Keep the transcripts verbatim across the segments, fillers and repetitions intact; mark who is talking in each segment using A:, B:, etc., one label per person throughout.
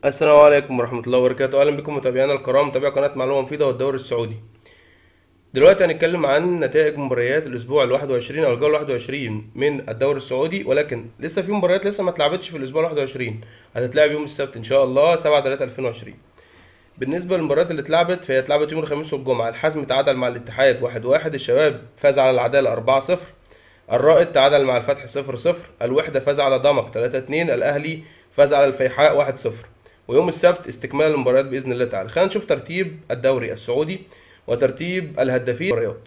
A: السلام عليكم ورحمة الله وبركاته. أهلا بكم متابعينا الكرام، متابعي قناة معلومة مفيدة والدوري السعودي. دلوقتي هنتكلم عن نتائج مباريات الأسبوع الواحد وعشرين أو الجولة الواحد وعشرين من الدوري السعودي، ولكن لسه في مباريات لسه ما اتلعبتش في الأسبوع الواحد وعشرين، هتتلعب يوم السبت إن شاء الله سبعة تلاتة ألفين وعشرين. بالنسبة للمباريات اللي اتلعبت فهي اتلعبت يوم الخميس والجمعة. الحزم تعادل مع الاتحاد واحد واحد، الشباب فاز على العدالة أربعة صفر، الرائد تعادل مع الفتح صفر صفر، الوحدة فاز على ضمك ثلاثة اتنين، الأهلي فاز على الفيحاء واحد صفر. ويوم السبت استكمال المباريات باذن الله تعالى. خلينا نشوف ترتيب الدوري السعودي وترتيب الهدافين المباريات.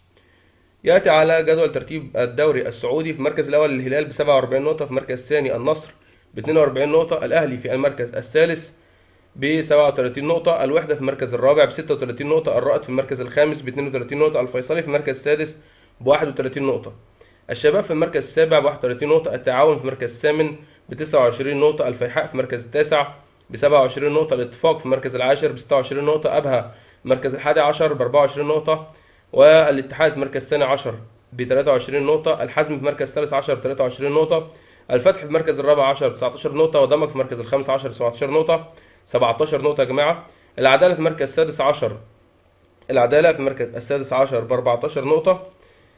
A: ياتي على جدول ترتيب الدوري السعودي: في المركز الاول الهلال ب سبعة وأربعين نقطه، في المركز الثاني النصر ب اتنين وأربعين نقطه، الاهلي في المركز الثالث ب سبعة وتلاتين نقطه، الوحده في المركز الرابع ب ستة وتلاتين نقطه، الرائد في المركز الخامس ب اتنين وتلاتين نقطه، الفيصلي في المركز السادس ب واحد وتلاتين نقطه، الشباب في المركز السابع ب واحد وتلاتين نقطه، التعاون في المركز الثامن ب تسعة وعشرين نقطه، الفيحاء في المركز التاسع ب سبعة وعشرين نقطة، الاتفاق في المركز العاشر ب ستة وعشرين نقطة، أبها في المركز الحادي عشر ب أربعة وعشرين نقطة، والاتحاد في المركز الثاني عشر ب تلاتة وعشرين نقطة، الحزم في المركز الثالث عشر ب تلاتة وعشرين نقطة، الفتح في المركز الرابع عشر ب تسعتاشر نقطة، ودمك في المركز الخامس عشر ب سبعتاشر نقطة، سبعتاشر نقطة يا جماعة. العدالة في المركز السادس عشر العدالة في المركز السادس عشر ب أربعتاشر نقطة،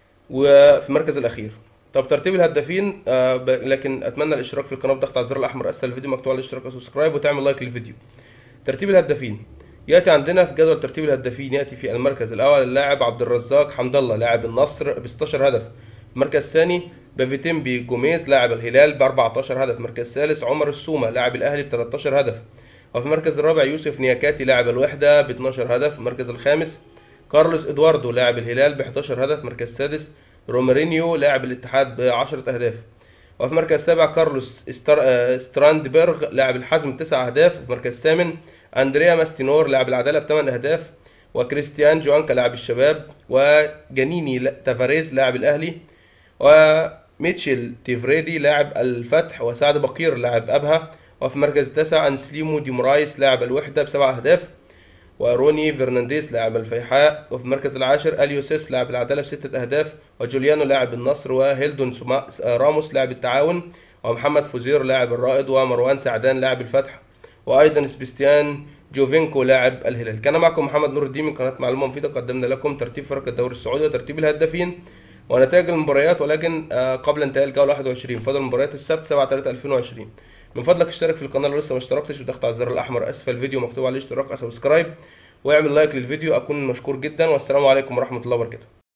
A: وفي المركز الأخير. طب ترتيب الهدافين، آه ب... لكن اتمنى الاشتراك في القناه بضغط على الزر الاحمر اسفل الفيديو مكتوب على الاشتراك وسبسكرايب وتعمل لايك للفيديو. ترتيب الهدافين ياتي عندنا في جدول ترتيب الهدافين: ياتي في المركز الاول اللاعب عبد الرزاق حمد الله لاعب النصر ب ستاشر هدف، المركز الثاني بافيتيمبي جوميز لاعب الهلال ب أربعتاشر هدف، المركز الثالث عمر السومه لاعب الاهلي ب تلاتاشر هدف، وفي المركز الرابع يوسف نياكاتي لاعب الوحده ب اتناشر هدف، المركز الخامس كارلوس ادواردو لاعب الهلال ب حداشر هدف، المركز السادس رومارينيو لاعب الاتحاد ب عشرة اهداف، وفي المركز السابع كارلوس استر... ستراندبرغ لاعب الحزم تسع اهداف، في المركز الثامن اندريا ماستينور لاعب العداله بثمان اهداف، وكريستيان جوانكا لاعب الشباب، وجانيني تافاريز لاعب الاهلي، وميتشيل تيفريدي لاعب الفتح، وسعد بقير لاعب ابها، وفي المركز التاسع انسليمو دي مورايس لاعب الوحده بسبع اهداف، وروني فرنانديز لاعب الفيحاء، وفي المركز العاشر اليوسيس لاعب العداله بستة اهداف، وجوليانو لاعب النصر، وهيلدون راموس لاعب التعاون، ومحمد فوزير لاعب الرائد، ومروان سعدان لاعب الفتح، وايضا سبيستيان جوفينكو لاعب الهلال. كان معكم محمد نور الدين من قناه معلومه مفيده، قدمنا لكم ترتيب فرق الدوري السعودي وترتيب الهدافين ونتائج المباريات، ولكن قبل انتهاء الجوله واحد وعشرين فاضل مباريات السبت سبعة تلاتة ألفين وعشرين. من فضلك اشترك في القناه لو لسه ما اشتركتش بضغط على الزر الاحمر اسفل الفيديو مكتوب عليه اشتراك او سبسكرايب، واعمل لايك للفيديو، اكون مشكور جدا، والسلام عليكم ورحمه الله وبركاته.